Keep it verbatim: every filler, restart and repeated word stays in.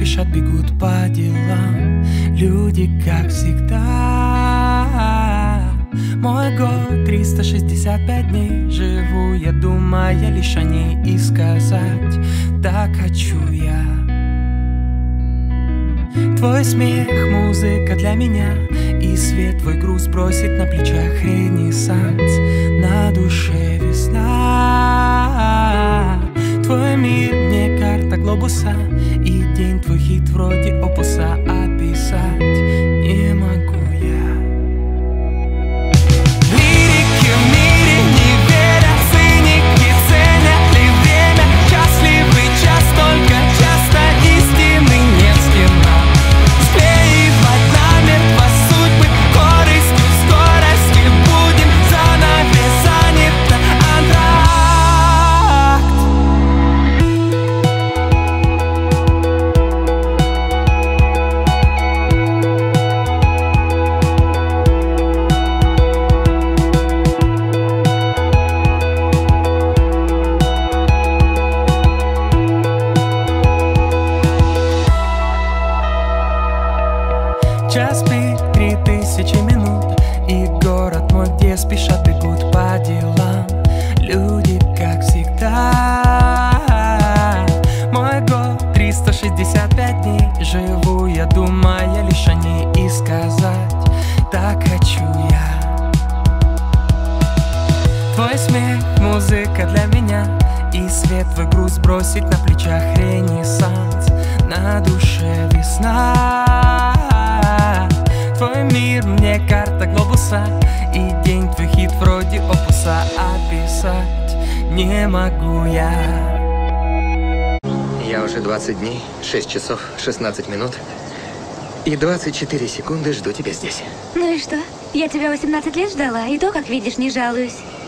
спешат, бегут по делам. Люди, как всегда. Мой год триста шестьдесят пять дней. Живу я, думая лишь о ней, и сказать так хочу я. Твой смех, музыка для меня, и свет твой груз бросит на плечах ренессанс. На душе весна. Твой мир мне карта глобуса, и день твой хит вроде опуса описать не могу я. Лирики в мире не верят, циники ценят ли время. Счастливый час, только часто истины нет с кем нам склеивать намертво судьбы. Корыстью, скорости будем занавес занято антракт. Час пик, три тысячи минут, и город мой, где спешат, бегут по делам. Люди, как всегда. Мой год триста шестьдесят пять дней. Живу я, думая лишь о ней, и сказать так хочу я. Твой смех, музыка для меня, и свет твой груз бросит на плечах ренессанс. На душе весна. Твой мир мне карта глобуса, и день твой хит вроде опуса описать не могу я. Я уже двадцать дней, шесть часов, шестнадцать минут и двадцать четыре секунды жду тебя здесь. Ну и что? Я тебя восемнадцать лет ждала, и то, как видишь, не жалуюсь.